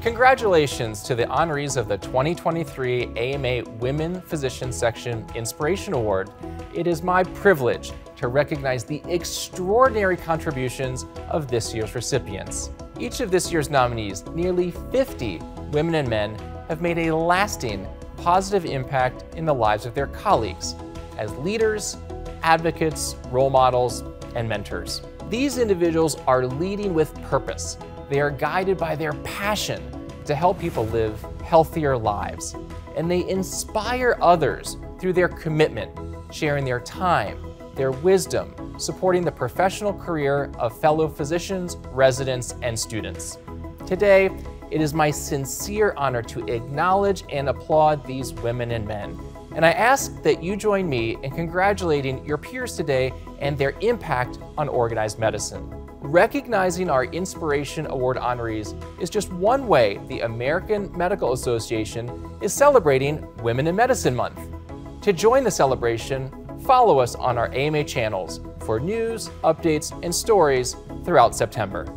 Congratulations to the honorees of the 2023 AMA Women Physician Section Inspiration Award. It is my privilege to recognize the extraordinary contributions of this year's recipients. Each of this year's nominees, nearly 50 women and men, have made a lasting, positive impact in the lives of their colleagues as leaders, advocates, role models, and mentors. These individuals are leading with purpose. They are guided by their passion to help people live healthier lives. And they inspire others through their commitment, sharing their time, their wisdom, supporting the professional career of fellow physicians, residents, and students. Today, it is my sincere honor to acknowledge and applaud these women and men. And I ask that you join me in congratulating your peers today and their impact on organized medicine. Recognizing our Inspiration Award honorees is just one way the American Medical Association is celebrating Women in Medicine Month. To join the celebration, follow us on our AMA channels for news, updates, and stories throughout September.